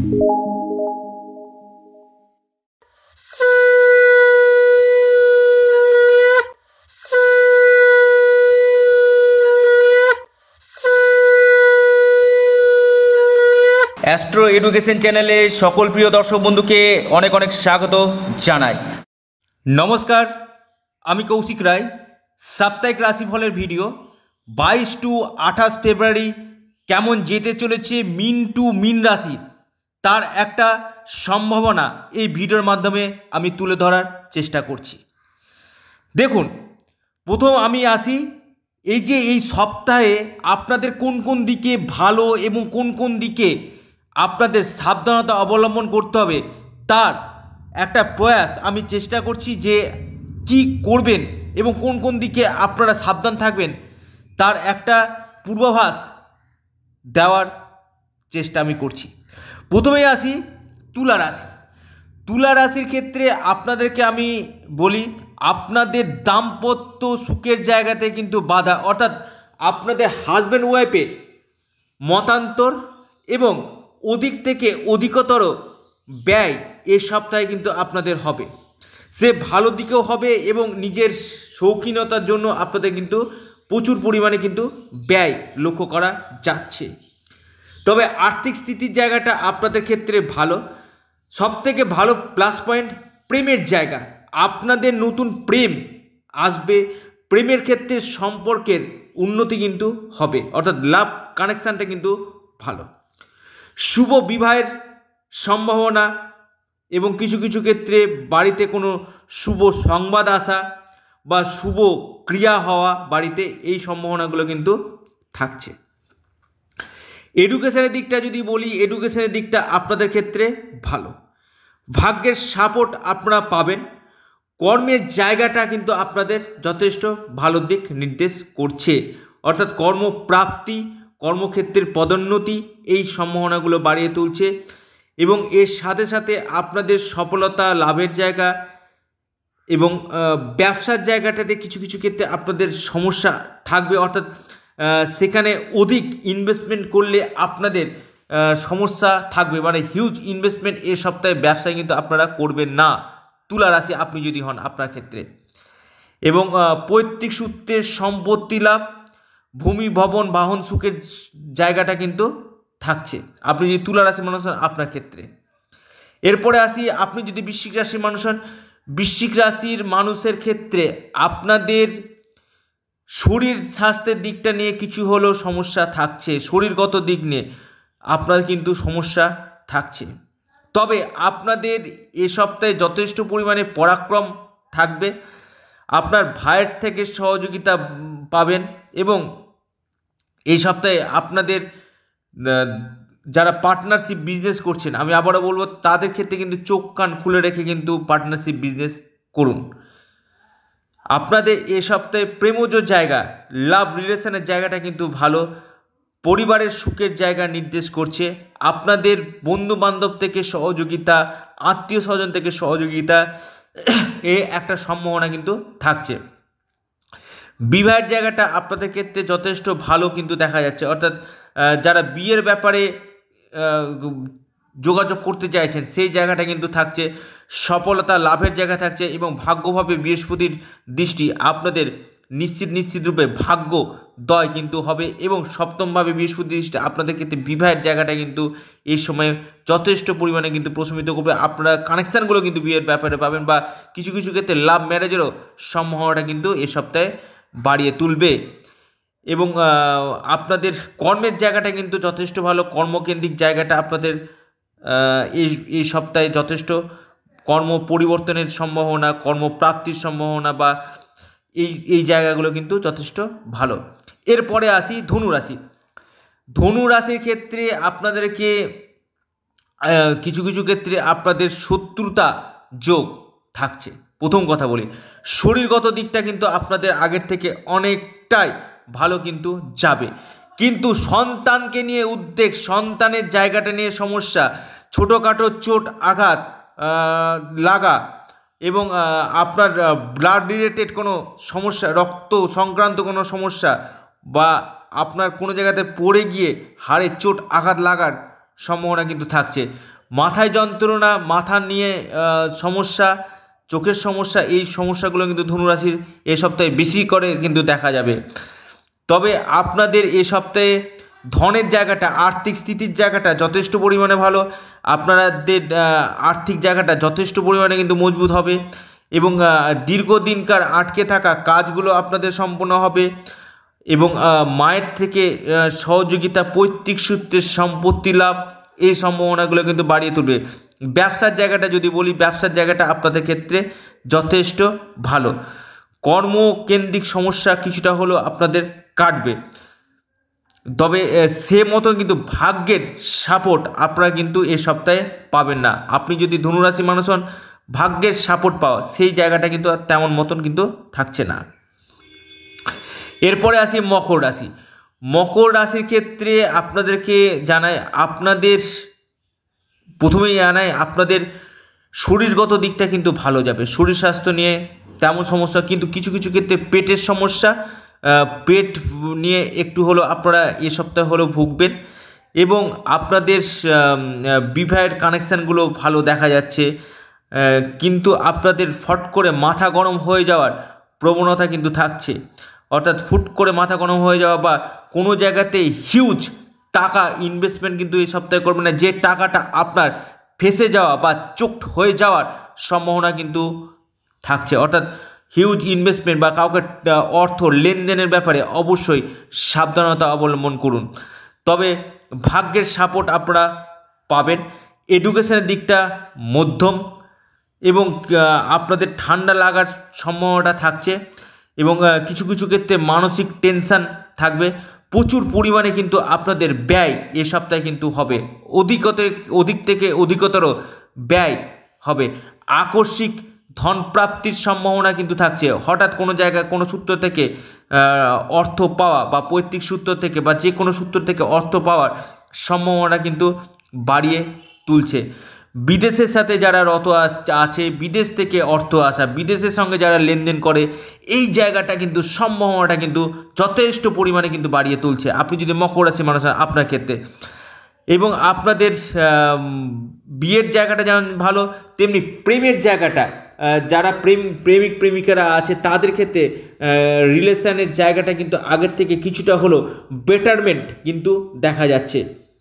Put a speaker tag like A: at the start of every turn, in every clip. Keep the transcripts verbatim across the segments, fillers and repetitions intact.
A: Astro education চ্যানেলে সকল প্রিয় দর্শক বন্ধুকে অনেক অনেক স্বাগত জানাই। নমস্কার, আমি কৌশিক রায়। সাপ্তাহিক রাশিফলের ভিডিও বাইশ টু আঠাশ ফেব্রুয়ারি কেমন যেতে চলেছে মিন টু মিন রাশি, তার একটা সম্ভাবনা এই ভিডিওর মাধ্যমে আমি তুলে ধরার চেষ্টা করছি। দেখুন, প্রথম আমি আসি এই যে এই সপ্তাহে আপনাদের কোন কোন দিকে ভালো এবং কোন কোন দিকে আপনাদের সাবধানতা অবলম্বন করতে হবে তার একটা প্রয়াস আমি চেষ্টা করছি যে কি করবেন এবং কোন কোন দিকে আপনারা সাবধান থাকবেন তার একটা পূর্বাভাস দেওয়ার চেষ্টা আমি করছি। প্রথমেই আসি তুলা রাশি। তুলা রাশির ক্ষেত্রে আপনাদেরকে আমি বলি, আপনাদের দাম্পত্য সুখের জায়গাতে কিন্তু বাধা, অর্থাৎ আপনাদের হাজব্যান্ড ওয়াইফে মতান্তর এবং অধিক থেকে অধিকতর ব্যয় এ সপ্তাহে কিন্তু আপনাদের হবে। সে ভালো দিকেও হবে এবং নিজের শৌখিনতার জন্য আপনাদের কিন্তু প্রচুর পরিমাণে কিন্তু ব্যয় লক্ষ্য করা যাচ্ছে। তবে আর্থিক স্থিতির জায়গাটা আপনাদের ক্ষেত্রে ভালো। সবথেকে ভালো প্লাস পয়েন্ট প্রেমের জায়গা, আপনাদের নতুন প্রেম আসবে। প্রেমের ক্ষেত্রে সম্পর্কের উন্নতি কিন্তু হবে, অর্থাৎ লাভ কানেকশানটা কিন্তু ভালো। শুভ বিবাহের সম্ভাবনা এবং কিছু কিছু ক্ষেত্রে বাড়িতে কোনো শুভ সংবাদ আসা বা শুভ ক্রিয়া হওয়া বাড়িতে, এই সম্ভাবনাগুলো কিন্তু থাকছে। এডুকেশনের দিকটা যদি বলি, এডুকেশনের দিকটা আপনাদের ক্ষেত্রে ভালো। ভাগ্যের সাপোর্ট আপনারা পাবেন। কর্মের জায়গাটা কিন্তু আপনাদের যথেষ্ট ভালো দিক নির্দেশ করছে, অর্থাৎ কর্মপ্রাপ্তি, কর্মক্ষেত্রের পদোন্নতি, এই সম্ভাবনাগুলো বাড়িয়ে তুলছে। এবং এর সাথে সাথে আপনাদের সফলতা লাভের জায়গা এবং ব্যবসার জায়গাটাতে কিছু কিছু ক্ষেত্রে আপনাদের সমস্যা থাকবে, অর্থাৎ সেখানে অধিক ইনভেস্টমেন্ট করলে আপনাদের সমস্যা থাকবে, মানে হিউজ ইনভেস্টমেন্ট এ সপ্তাহে ব্যবসায় কিন্তু আপনারা করবেন না তুলা রাশি আপনি যদি হন আপনার ক্ষেত্রে। এবং পৈতৃক সূত্রের সম্পত্তি লাভ, ভূমি ভবন বাহন সুখের জায়গাটা কিন্তু থাকছে আপনি যদি তুলা রাশির মানুষ হন আপনার ক্ষেত্রে। এরপরে আসি, আপনি যদি বৃশ্চিক রাশির মানুষ হন, বৃশ্চিক রাশির মানুষের ক্ষেত্রে আপনাদের শরীর স্বাস্থ্যের দিকটা নিয়ে কিছু হলেও সমস্যা থাকছে। শরীরগত দিক নিয়ে আপনার কিন্তু সমস্যা থাকছে। তবে আপনাদের এ সপ্তাহে যথেষ্ট পরিমাণে পরাক্রম থাকবে। আপনার ভাইয়ের থেকে সহযোগিতা পাবেন এবং এই সপ্তাহে আপনাদের যারা পার্টনারশিপ বিজনেস করছেন, আমি আবারও বলবো তাদের ক্ষেত্রে কিন্তু চোখ কান খুলে রেখে কিন্তু পার্টনারশিপ বিজনেস করুন। আপনাদের এ সপ্তাহে প্রেমজ জায়গা, লাভ রিলেশনের জায়গাটা কিন্তু ভালো। পরিবারের সুখের জায়গা নির্দেশ করছে। আপনাদের বন্ধু বান্ধব থেকে সহযোগিতা, আত্মীয় স্বজন থেকে সহযোগিতা, এ একটা সম্ভাবনা কিন্তু থাকছে। বিবাহের জায়গাটা আপনাদের ক্ষেত্রে যথেষ্ট ভালো কিন্তু দেখা যাচ্ছে, অর্থাৎ যারা বিয়ের ব্যাপারে যোগাযোগ করতে চাইছেন সেই জায়গাটা কিন্তু থাকছে। সফলতা লাভের জায়গা থাকছে এবং ভাগ্যভাবে বৃহস্পতির দৃষ্টি আপনাদের নিশ্চিত নিশ্চিত রূপে ভাগ্যদয় কিন্তু হবে এবং সপ্তমভাবে বৃহস্পতির দৃষ্টি আপনাদের ক্ষেত্রে বিবাহের জায়গাটা কিন্তু এই সময় যথেষ্ট পরিমাণে কিন্তু প্রশমিত করবে। আপনারা কানেকশানগুলো কিন্তু বিয়ের ব্যাপারে পাবেন বা কিছু কিছু ক্ষেত্রে লাভ ম্যারেজেরও সম্ভাবনাটা কিন্তু এই সপ্তাহে বাড়িয়ে তুলবে। এবং আপনাদের কর্মের জায়গাটা কিন্তু যথেষ্ট ভালো। কর্মকেন্দ্রিক জায়গাটা আপনাদের এই এই সপ্তাহে যথেষ্ট কর্ম পরিবর্তনের সম্ভাবনা, কর্মপ্রাপ্তির সম্ভাবনা বা এই এই জায়গাগুলো কিন্তু যথেষ্ট ভালো। এরপরে আসি ধনু রাশি। ধনু রাশির ক্ষেত্রে আপনাদেরকে কিছু কিছু ক্ষেত্রে আপনাদের শত্রুতা যোগ থাকছে। প্রথম কথা বলি, শরীরগত দিকটা কিন্তু আপনাদের আগের থেকে অনেকটাই ভালো কিন্তু যাবে, কিন্তু সন্তানকে নিয়ে উদ্বেগ, সন্তানের জায়গাটা নিয়ে সমস্যা, ছোটোখাটো চোট আঘাত লাগা এবং আপনার ব্লাড রিলেটেড কোনো সমস্যা, রক্ত সংক্রান্ত কোনো সমস্যা বা আপনার কোনো জায়গাতে পড়ে গিয়ে হাড়ে চোট আঘাত লাগার সম্ভাবনা কিন্তু থাকছে। মাথায় যন্ত্রণা, মাথা নিয়ে সমস্যা, চোখের সমস্যা, এই সমস্যাগুলো কিন্তু ধনুরাশির এ সপ্তাহে বেশি করে কিন্তু দেখা যাবে। তবে আপনাদের এ সপ্তাহে ধনের জায়গাটা, আর্থিক স্থিতির জায়গাটা যথেষ্ট পরিমাণে ভালো, আপনাদের আর্থিক জায়গাটা যথেষ্ট পরিমাণে কিন্তু মজবুত হবে এবং দীর্ঘদিনকার আটকে থাকা কাজগুলো আপনাদের সম্পন্ন হবে এবং মায়ের থেকে সহযোগিতা, পৈতৃক সূত্রের সম্পত্তি লাভ, এই সম্ভাবনাগুলো কিন্তু বাড়িয়ে তুলবে। ব্যবসার জায়গাটা যদি বলি, ব্যবসার জায়গাটা আপনাদের ক্ষেত্রে যথেষ্ট ভালো। কর্মকেন্দ্রিক সমস্যা কিছুটা হলেও আপনাদের কাটবে, তবে সে মতন কিন্তু ভাগ্যের সাপোর্ট আপনারা কিন্তু এ সপ্তাহে পাবেন না। আপনি যদি ধনুরাশি মানুষ হন, ভাগ্যের সাপোর্ট পাওয়া সেই জায়গাটা কিন্তু আর তেমন মতন কিন্তু থাকছে না। এরপরে আসি মকর রাশি। মকর রাশির ক্ষেত্রে আপনাদেরকে জানাই, আপনাদের প্রথমেই জানাই আপনাদের শরীরগত দিকটা কিন্তু ভালো যাবে। শরীর স্বাস্থ্য নিয়ে তেমন সমস্যা, কিন্তু কিছু কিছু ক্ষেত্রে পেটের সমস্যা, পেট নিয়ে একটু হলেও আপনারা এ সপ্তাহে হলেও ভুগবেন এবং আপনাদের বিবাহের কানেকশানগুলো ভালো দেখা যাচ্ছে, কিন্তু আপনাদের ফট করে মাথা গরম হয়ে যাওয়ার প্রবণতা কিন্তু থাকছে। অর্থাৎ ফুট করে মাথা গরম হয়ে যাওয়া বা কোনো জায়গাতে হিউজ টাকা ইনভেস্টমেন্ট কিন্তু এই সপ্তাহে করবেন না। যে টাকাটা আপনার ফেসে যাওয়া বা চোট হয়ে যাওয়ার সম্ভাবনা কিন্তু থাকছে। অর্থাৎ হিউজ ইনভেস্টমেন্ট বা কাউকে অর্থ লেনদেনের ব্যাপারে অবশ্যই সাবধানতা অবলম্বন করুন। তবে ভাগ্যের সাপোর্ট আপনারা পাবেন। এডুকেশনের দিকটা মধ্যম এবং আপনাদের ঠান্ডা লাগার সম্ভাবনাটা থাকছে এবং কিছু কিছু ক্ষেত্রে মানসিক টেনশান থাকবে। প্রচুর পরিমাণে কিন্তু আপনাদের ব্যয় এ সপ্তাহে কিন্তু হবে, অধিকতর অধিক থেকে অধিকতর ব্যয় হবে। আকস্মিক ধন প্রাপ্তির সম্ভাবনা কিন্তু থাকছে। হঠাৎ কোনো জায়গায় কোনো সূত্র থেকে অর্থ পাওয়া বা পৈতৃক সূত্র থেকে বা যে কোনো সূত্র থেকে অর্থ পাওয়ার সম্ভাবনা কিন্তু বাড়িয়ে তুলছে। বিদেশের সাথে যারা রত আছে, বিদেশ থেকে অর্থ আসা, বিদেশের সঙ্গে যারা লেনদেন করে, এই জায়গাটা কিন্তু সম্ভাবনাটা কিন্তু যথেষ্ট পরিমাণে কিন্তু বাড়িয়ে তুলছে আপনি যদি মকর রাশি মানুষ আপনার ক্ষেত্রে। এবং আপনাদের বিয়ের জায়গাটা যেমন ভালো, তেমনি প্রেমের জায়গাটা, যারা প্রেম প্রেমিক প্রেমিকারা আছে তাদের ক্ষেত্রে রিলেশনের জায়গাটা কিন্তু আগের থেকে কিছুটা হলো বেটারমেন্ট কিন্তু দেখা যাচ্ছে।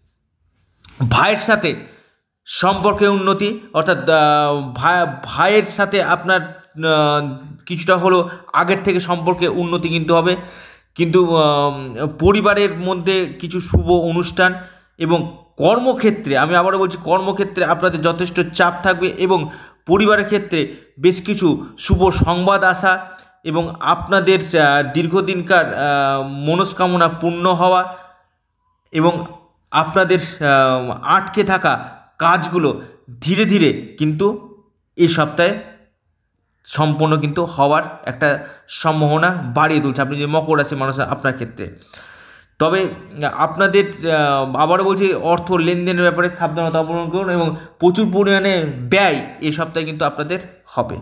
A: ভাইয়ের সাথে সম্পর্কে উন্নতি, অর্থাৎ ভাই ভাইয়ের সাথে আপনার কিছুটা হলো আগের থেকে সম্পর্কে উন্নতি কিন্তু হবে, কিন্তু পরিবারের মধ্যে কিছু শুভ অনুষ্ঠান এবং কর্মক্ষেত্রে, আমি আবারও বলছি, কর্মক্ষেত্রে আপনাদের যথেষ্ট চাপ থাকবে এবং পরিবারের ক্ষেত্রে বেশ কিছু শুভ সংবাদ আসা এবং আপনাদের দীর্ঘদিনকার মনস্কামনা পূর্ণ হওয়া এবং আপনাদের আটকে থাকা কাজগুলো ধীরে ধীরে কিন্তু এই সপ্তাহে সম্পূর্ণ কিন্তু হওয়ার একটা সম্ভাবনা বাড়িয়ে তুলছে আপনি যে মকর রাশি মানুষ আপনার ক্ষেত্রে। তবে আপনাদের আবারও বলছি, অর্থ লেনদেনের ব্যাপারে সাবধানতা অবলম্বন করুন এবং প্রচুর পরিমাণে ব্যয় এই সপ্তাহে কিন্তু আপনাদের হবে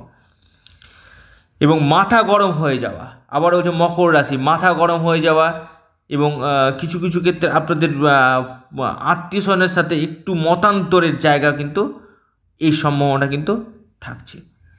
A: এবং মাথা গরম হয়ে যাওয়া, আবারও বলছে মকর রাশি, মাথা গরম হয়ে যাওয়া এবং কিছু কিছু ক্ষেত্রে আপনাদের আত্মীয় স্বজনের সাথে একটু মতান্তরের জায়গা কিন্তু এই সম্ভাবনা কিন্তু থাকছে।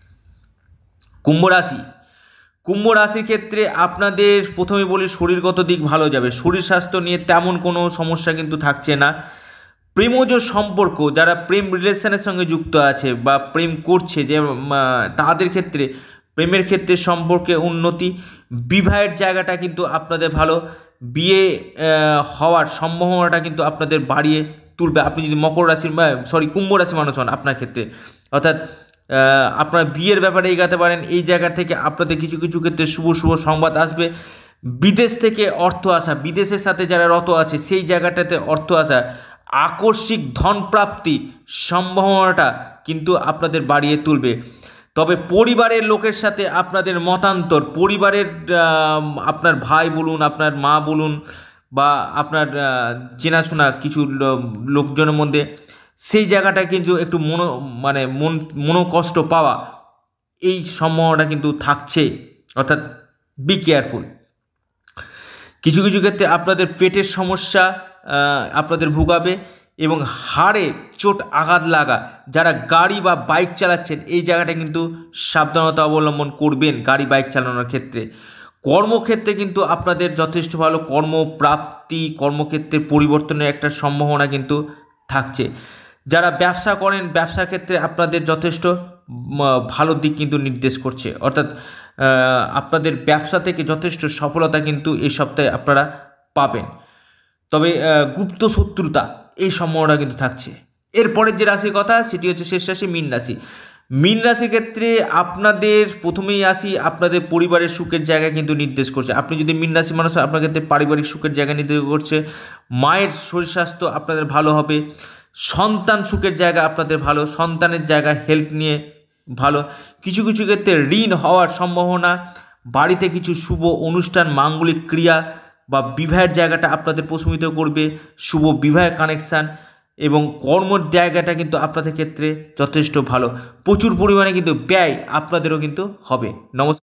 A: কুম্ভ রাশি, কুম্ভ রাশির ক্ষেত্রে আপনাদের প্রথমে বলি শরীরগত দিক ভালো যাবে। শরীর স্বাস্থ্য নিয়ে তেমন কোনো সমস্যা কিন্তু থাকছে না। প্রেমজ সম্পর্ক, যারা প্রেম রিলেশনের সঙ্গে যুক্ত আছে বা প্রেম করছে, যে তাদের ক্ষেত্রে প্রেমের ক্ষেত্রে সম্পর্কে উন্নতি, বিবাহের জায়গাটা কিন্তু আপনাদের ভালো, বিয়ে হওয়ার সম্ভাবনাটা কিন্তু আপনাদের বাড়িয়ে তুলবে আপনি যদি মকর রাশির সরি কুম্ভ রাশি মানুষ হন আপনার ক্ষেত্রে। অর্থাৎ আপনারা বিয়ের ব্যাপারে এগাতে পারেন, এই জায়গা থেকে আপনাদের কিছু কিছু ক্ষেত্রে শুভ শুভ সংবাদ আসবে। বিদেশ থেকে অর্থ আসা, বিদেশের সাথে যারা রত আছে সেই জায়গাটাতে অর্থ আসা, আকস্মিক ধন প্রাপ্তি সম্ভাবনাটা কিন্তু আপনাদের বাড়িয়ে তুলবে। তবে পরিবারের লোকের সাথে আপনাদের মতান্তর, পরিবারের আপনার ভাই বলুন, আপনার মা বলুন বা আপনার চেনাশোনা কিছু লোকজনের মধ্যে, সেই জায়গাটা কিন্তু একটু মনো মানে মন মনোকষ্ট পাওয়া এই সম্ভাবনাটা কিন্তু থাকছে। অর্থাৎ বি কেয়ারফুল। কিছু কিছু ক্ষেত্রে আপনাদের পেটের সমস্যা আপনাদের ভোগাবে এবং হাড়ে চোট আঘাত লাগা, যারা গাড়ি বা বাইক চালাচ্ছেন এই জায়গাটা কিন্তু সাবধানতা অবলম্বন করবেন গাড়ি বাইক চালানোর ক্ষেত্রে। কর্মক্ষেত্রে কিন্তু আপনাদের যথেষ্ট ভালো কর্মপ্রাপ্তি, কর্মক্ষেত্রে পরিবর্তনের একটা সম্ভাবনা কিন্তু থাকছে। যারা ব্যবসা করেন ব্যবসা ক্ষেত্রে আপনাদের যথেষ্ট ভালো দিক কিন্তু নির্দেশ করছে, অর্থাৎ আপনাদের ব্যবসা থেকে যথেষ্ট সফলতা কিন্তু এই সপ্তাহে আপনারা পাবেন। তবে গুপ্ত শত্রুতা এই সম্ভাবনা কিন্তু থাকছে। এরপরের যে রাশির কথা সেটি হচ্ছে শেষ রাশি মীন রাশি। মীন রাশির ক্ষেত্রে আপনাদের প্রথমেই আসি, আপনাদের পরিবারের সুখের জায়গা কিন্তু নির্দেশ করছে। আপনি যদি মীন রাশি মানুষ আপনার ক্ষেত্রে পারিবারিক সুখের জায়গা নির্দেশ করছে। মায়ের শরীর স্বাস্থ্য আপনাদের ভালো হবে, সন্তান সুখের জায়গা আপনাদের ভালো, সন্তানের জায়গা হেলথ নিয়ে ভালো। কিছু কিছু ক্ষেত্রে ঋণ হওয়ার সম্ভাবনা, বাড়িতে কিছু শুভ অনুষ্ঠান, মাঙ্গলিক ক্রিয়া বা বিবাহের জায়গাটা আপনাদের প্রশমিত করবে, শুভ বিবাহের কানেকশান, এবং কর্মের জায়গাটা কিন্তু আপনাদের ক্ষেত্রে যথেষ্ট ভালো। প্রচুর পরিমাণে কিন্তু ব্যয় আপনাদেরও কিন্তু হবে। নমস্কার।